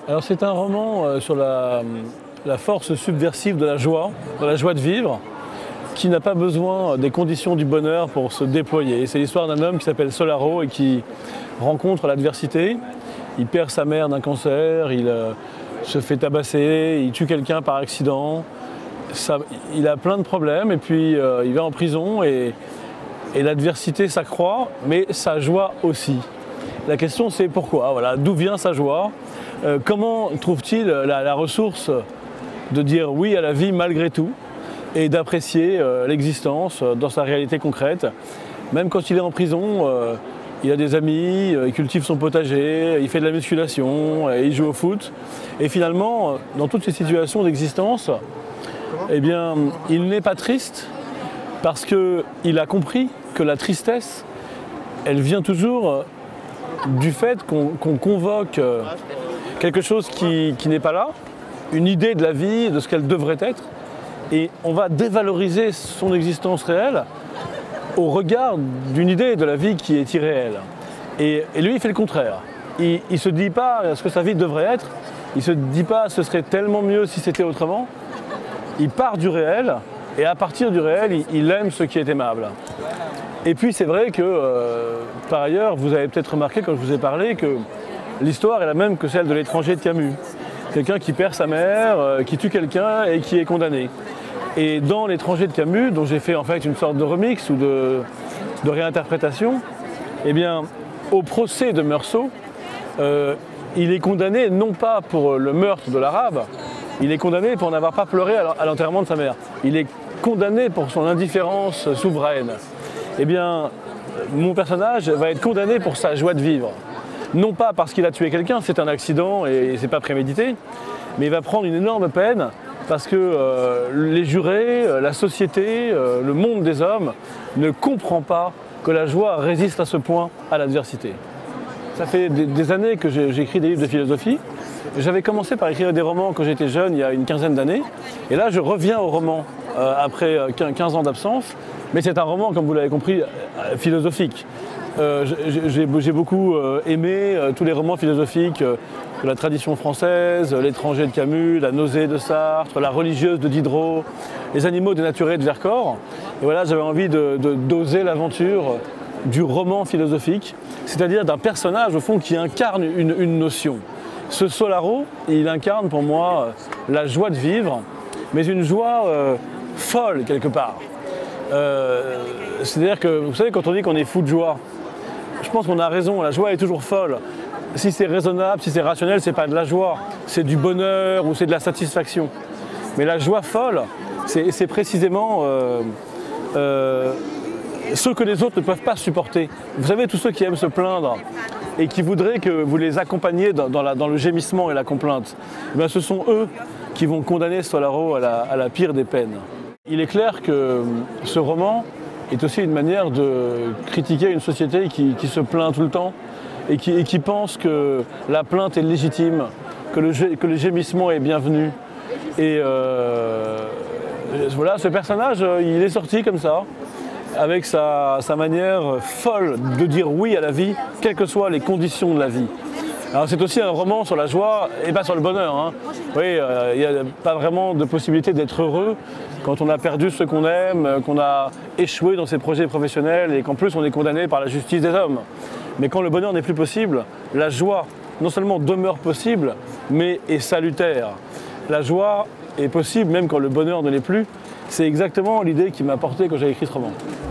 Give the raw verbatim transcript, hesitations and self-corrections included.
Alors c'est un roman euh, sur la, la force subversive de la joie, de la joie de vivre, qui n'a pas besoin des conditions du bonheur pour se déployer. C'est l'histoire d'un homme qui s'appelle Solaro et qui rencontre l'adversité. Il perd sa mère d'un cancer, il euh, se fait tabasser, il tue quelqu'un par accident. Ça, il a plein de problèmes et puis euh, il va en prison et, et l'adversité s'accroît, mais sa joie aussi. La question c'est pourquoi, voilà, d'où vient sa joie? Euh, comment trouve-t-il la, la ressource de dire oui à la vie malgré tout et d'apprécier euh, l'existence dans sa réalité concrète? Même quand il est en prison, euh, il a des amis, euh, il cultive son potager, il fait de la musculation, euh, il joue au foot. Et finalement, dans toutes ces situations d'existence, eh bien, il n'est pas triste parce qu'il a compris que la tristesse, elle vient toujours du fait qu'on qu'on convoque quelque chose qui, qui n'est pas là, une idée de la vie, de ce qu'elle devrait être, et on va dévaloriser son existence réelle au regard d'une idée de la vie qui est irréelle. Et, et lui, il fait le contraire. Il ne se dit pas ce que sa vie devrait être, il ne se dit pas ce serait tellement mieux si c'était autrement. Il part du réel, et à partir du réel, il, il aime ce qui est aimable. Et puis c'est vrai que, euh, par ailleurs, vous avez peut-être remarqué quand je vous ai parlé que l'histoire est la même que celle de l'étranger de Camus. Quelqu'un qui perd sa mère, euh, qui tue quelqu'un et qui est condamné. Et dans l'étranger de Camus, dont j'ai fait en fait une sorte de remix ou de, de réinterprétation, eh bien, au procès de Meursault, euh, il est condamné non pas pour le meurtre de l'arabe, il est condamné pour n'avoir pas pleuré à l'enterrement de sa mère. Il est condamné pour son indifférence souveraine. Eh bien, mon personnage va être condamné pour sa joie de vivre. Non pas parce qu'il a tué quelqu'un, c'est un accident et c'est pas prémédité, mais il va prendre une énorme peine parce que euh, les jurés, la société, euh, le monde des hommes ne comprend pas que la joie résiste à ce point à l'adversité. Ça fait des, des années que j'écris des livres de philosophie. J'avais commencé par écrire des romans quand j'étais jeune, il y a une quinzaine d'années, et là je reviens au roman euh, après quinze ans d'absence, mais c'est un roman, comme vous l'avez compris, euh, philosophique. Euh, J'ai beaucoup euh, aimé euh, tous les romans philosophiques euh, de la tradition française, euh, L'étranger de Camus, La nausée de Sartre, La religieuse de Diderot, Les animaux dénaturés de Vercors. Et voilà, j'avais envie de, de, d'oser l'aventure du roman philosophique, c'est-à-dire d'un personnage au fond qui incarne une, une notion. Ce Solaro, il incarne pour moi la joie de vivre, mais une joie euh, folle quelque part. Euh, C'est-à-dire que, vous savez, quand on dit qu'on est fou de joie, je pense qu'on a raison, la joie est toujours folle. Si c'est raisonnable, si c'est rationnel, c'est pas de la joie, c'est du bonheur ou c'est de la satisfaction. Mais la joie folle, c'est précisément euh, euh, ce que les autres ne peuvent pas supporter. Vous savez, tous ceux qui aiment se plaindre et qui voudraient que vous les accompagniez dans, dans, la, dans le gémissement et la complainte, eh bien, ce sont eux qui vont condamner Solaro à la, à la pire des peines. Il est clair que ce roman est aussi une manière de critiquer une société qui, qui se plaint tout le temps et qui, et qui pense que la plainte est légitime, que le, que le gémissement est bienvenu. Et euh, voilà, ce personnage, il est sorti comme ça, avec sa, sa manière folle de dire oui à la vie, quelles que soient les conditions de la vie. C'est aussi un roman sur la joie et pas sur le bonheur. Hein. Oui, euh, il n'y a pas vraiment de possibilité d'être heureux quand on a perdu ce qu'on aime, qu'on a échoué dans ses projets professionnels et qu'en plus on est condamné par la justice des hommes. Mais quand le bonheur n'est plus possible, la joie non seulement demeure possible, mais est salutaire. La joie est possible même quand le bonheur ne l'est plus. C'est exactement l'idée qui m'a porté quand j'ai écrit ce roman.